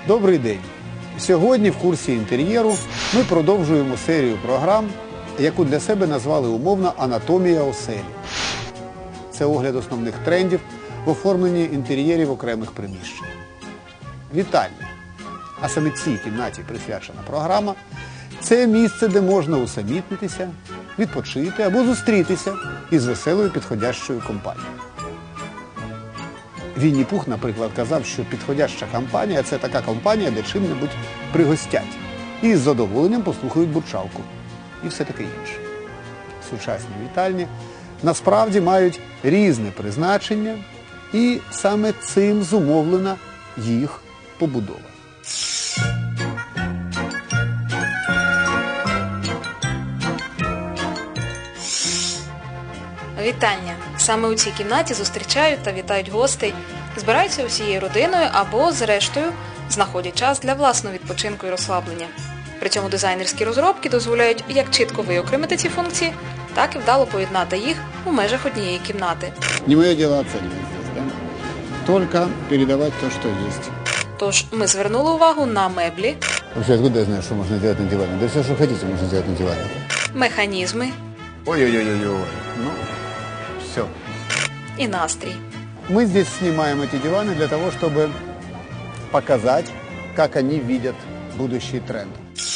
Добрий день! Сьогодні в курсі інтер'єру ми продовжуємо серію програм, яку для себе назвали умовно «Анатомія оселі». Це огляд основних трендів в оформленні інтер'єрів окремих приміщень. Вітальня, а саме цій кімнаті присвячена програма, це місце, де можна усамітнитися, відпочити або зустрітися із веселою підходящою компанією. Вінні Пух, наприклад, казав, що підходяща компанія – це така компанія, де чим-небудь пригостять. І з задоволенням послухають бурчалку. І все таке інше. Сучасні вітальні насправді мають різне призначення, і саме цим зумовлена їх побудова. Вітання! Саме у цій кімнаті зустрічають та вітають гостей, збираються усією родиною або, зрештою, знаходять час для власного відпочинку і розслаблення. При цьому дизайнерські розробки дозволяють як чітко виокремити ці функції, так і вдало поєднати їх у межах однієї кімнати. Не моє діло оцінювати здесь, да? Тільки передавати те, що є. Тож ми звернули увагу на меблі, Вообще, откуда я знаю, что можно делать на диване? Да все, что хотите, можно сделать на диване. механізми Ой-ой-ой-ой-ой. Ну, все. і настрій. Мы здесь снимаем эти диваны для того, чтобы показать, как они видят будущий тренд.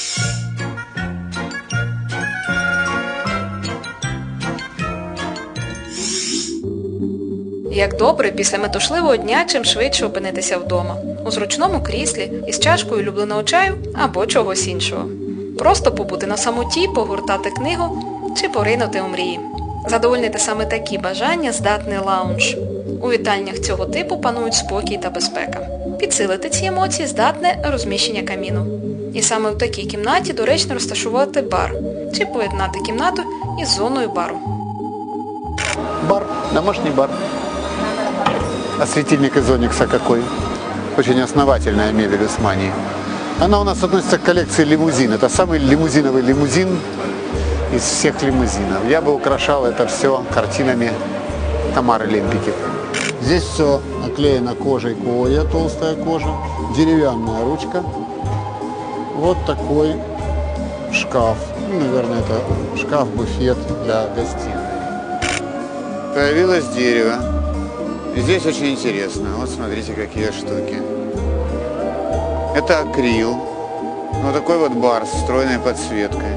Як добре після метушливого дня чим швидше опинитися вдома, у зручному кріслі, із чашкою улюбленого чаю або чогось іншого. Просто побути на самоті, погортати книгу чи поринути у мрії. Задовольнити саме такі бажання здатний лаунж. У вітальнях цього типу панують спокій та безпека. Підсилити ці емоції здатне розміщення каміну. І саме в такій кімнаті доречно розташувати бар чи поєднати кімнату із зоною бару. Бар, домашний бар. А светильник из оникса какой? Очень основательная мебель Усмании. Она у нас относится к коллекции лимузин. Это самый лимузиновый лимузин из всех лимузинов. Я бы украшал это все картинами Тамары Лемпики. Здесь все оклеено кожей коя, толстая кожа, деревянная ручка. Вот такой шкаф. Ну, наверное, это шкаф-буфет для гостиной. Появилось дерево. И здесь очень интересно. Вот смотрите, какие штуки. Это акрил. Вот такой вот бар с встроенной подсветкой.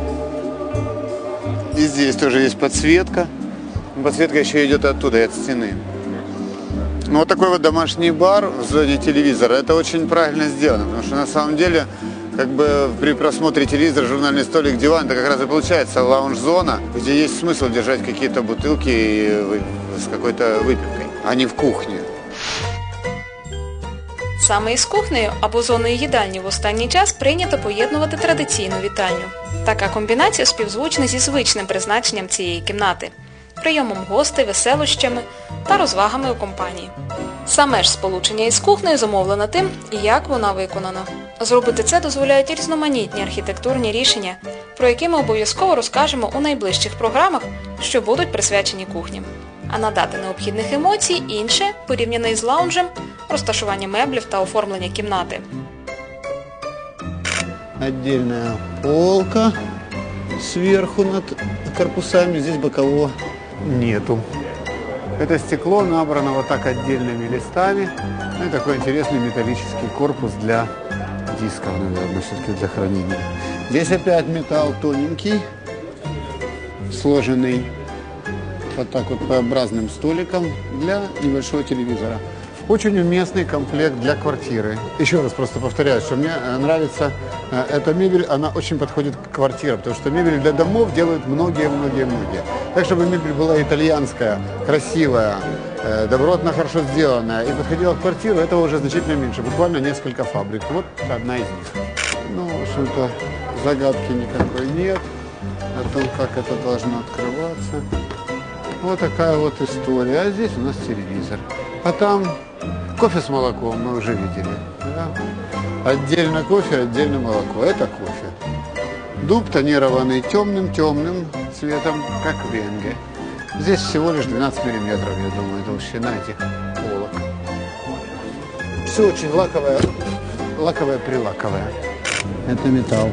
И здесь тоже есть подсветка. Подсветка еще идет оттуда, от стены. Ну, вот такой вот домашний бар в зоне телевизора. Это очень правильно сделано, потому что на самом деле, как бы при просмотре телевизора, журнальный столик, диван, это как раз и получается лаунж-зона, где есть смысл держать какие-то бутылки с какой-то выпивкой, а не в кухне. Саме із кухнею або зоною їдальні в останній час прийнято поєднувати традиційну вітальню. Така комбінація співзвучна зі звичним призначенням цієї кімнати – прийомом гостей, веселощами та розвагами у компанії. Саме ж сполучення із кухнею замовлено тим, як вона виконана. Зробити це дозволяють різноманітні архітектурні рішення, про які ми обов'язково розкажемо у найближчих програмах, що будуть присвячені кухням. А надати необхідних емоцій інше, порівняно із лаунжем, розташування меблів та оформлення кімнати. Отдельная полка сверху над корпусами, здесь бокового нету. Это стекло набрано вот так отдельными листами. Ну и такой интересный металлический корпус для дисков, наверное, все-таки для хранения. Здесь опять металл тоненький, сложенный вот так вот П-образным столиком для небольшого телевизора. Очень уместный комплект для квартиры. Еще раз просто повторяю, что мне нравится эта мебель, она очень подходит к квартирам, потому что мебель для домов делают многие-многие-многие. Так, чтобы мебель была итальянская, красивая, добротно, хорошо сделанная и подходила к квартиру, этого уже значительно меньше, буквально несколько фабрик. Вот одна из них. Ну, в общем-то, загадки никакой нет о том, как это должно открываться. Вот такая вот история. А здесь у нас телевизор. А там кофе с молоком мы уже видели. Да? Отдельно кофе, отдельно молоко. Это кофе. Дуб тонированный темным-темным цветом, как венге. Здесь всего лишь 12 миллиметров, я думаю, толщина этих полок. Все очень лаковое-прилаковое. Это металл.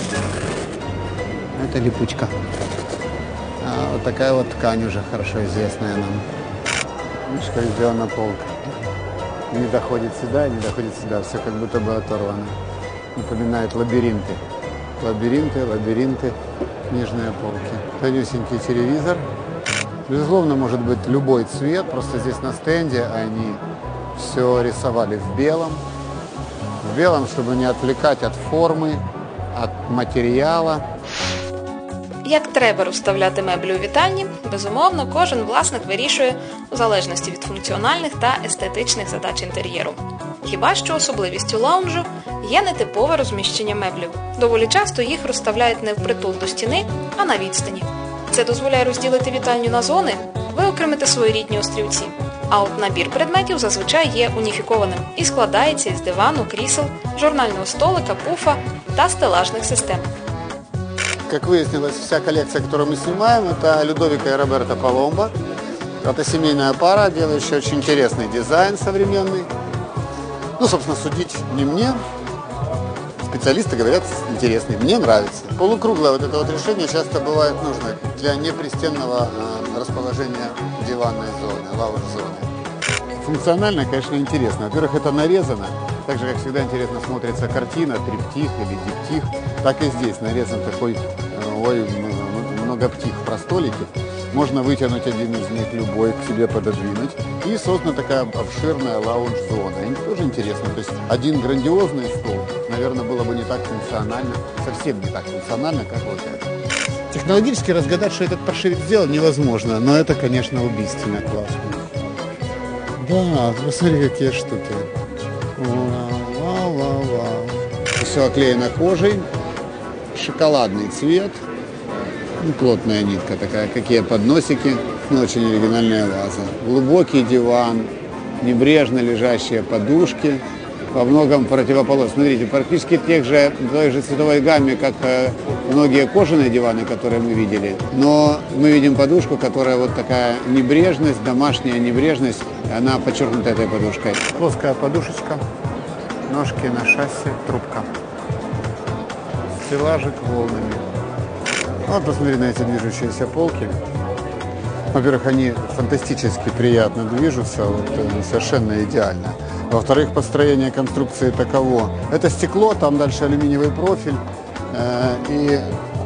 Это липучка. А вот такая вот ткань уже хорошо известная нам. Видишь, как сделана полка. Не доходит сюда, не доходит сюда. Все как будто бы оторвано. Напоминает лабиринты. Лабиринты. Нижние полки. Тонюсенький телевизор. Безусловно, может быть любой цвет. Просто здесь на стенде они все рисовали в белом. В белом, чтобы не отвлекать от формы, от матеріалу. Як треба розставляти меблі у вітальні, безумовно, кожен власник вирішує у залежності від функціональних та естетичних задач інтер'єру. Хіба що особливістю лаунжу є нетипове розміщення меблів. Доволі часто їх розставляють не впритул до стіни, а на відстані. Це дозволяє розділити вітальню на зони, виокремити своєрідні острівці. А от набір предметів зазвичай є уніфікованим і складається із дивану, крісел, журнального столика, пуфа та стелажних систем. Как выяснилось, вся коллекция, которую мы снимаем, это Людовико и Роберто Паломбо. Это семейная пара, делающая очень интересный дизайн современный. Ну, собственно, судить не мне. Специалисты говорят, интересный. Мне нравится. Полукруглое вот это вот решение часто бывает нужно для непристенного расположения диванной зоны, лаунж-зоны. Функционально, конечно, интересно. Во-первых, это нарезано. Так же, как всегда, интересно смотрится картина, триптих или диптих. Так и здесь нарезан такой многоптих про столики. Можно вытянуть один из них, любой, к себе пододвинуть. И создана такая обширная лаунж-зона. И тоже интересно. То есть один грандиозный стол, наверное, было бы не так функционально, совсем не так функционально, как вот это. Технологически разгадать, что этот паршивец сделал, невозможно. Но это, конечно, убийственно классно. Да, посмотри, какие штуки. Вау. Все оклеено кожей. Шоколадный цвет. Плотная нитка такая, какие подносики. Очень оригинальная ваза. Глубокий диван. Небрежно лежащие подушки. Во многом противоположно. Смотрите, практически той же цветовой гамме, как многие кожаные диваны, которые мы видели. Но мы видим подушку, которая вот такая небрежность, домашняя небрежность. Она подчеркнута этой подушкой. Плоская подушечка. Ножки на шасси, трубка. Стеллажик волнами. Вот посмотри на эти движущиеся полки. Во-первых, они фантастически приятно движутся, совершенно идеально. Во-вторых, построение конструкции таково. Это стекло, там дальше алюминиевый профиль и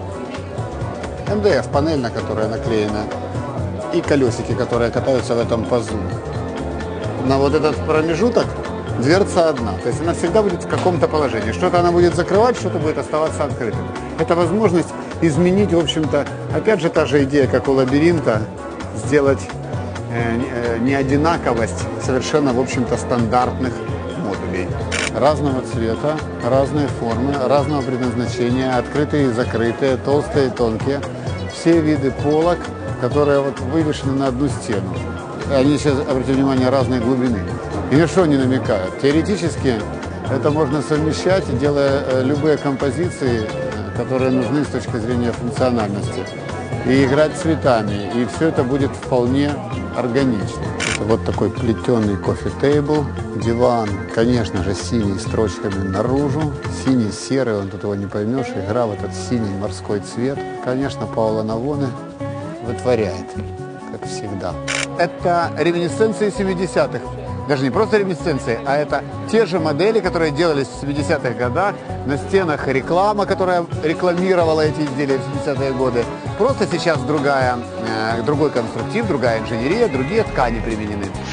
МДФ, панель, на которой наклеена, и колесики, которые катаются в этом пазу. На вот этот промежуток дверца одна, то есть она всегда будет в каком-то положении. Что-то она будет закрывать, что-то будет оставаться открытым. Это возможность изменить, в общем-то, опять же та же идея, как у лабиринта, сделать неодинаковость совершенно, в общем-то, стандартных модулей. Разного цвета, разной формы, разного предназначения, открытые и закрытые, толстые и тонкие. Все виды полок, которые вот вывешены на одну стену. Они сейчас, обратите внимание, разной глубины. И на что они намекают? Теоретически это можно совмещать, делая любые композиции, которые нужны с точки зрения функциональности. И играть цветами. И все это будет вполне органично. Это вот такой плетеный кофе-тейбл, диван, конечно же, синий с строчками наружу, синий-серый, он тут его не поймешь, игра в этот синий морской цвет. Конечно, Паоло Навоне вытворяет, как всегда. Это реминисценции 70-х. Даже не просто реминисценции, а это те же модели, которые делались в 70-х годах. На стенах реклама, которая рекламировала эти изделия в 70-е годы. Просто сейчас другой конструктив, другая инженерия, другие ткани применены.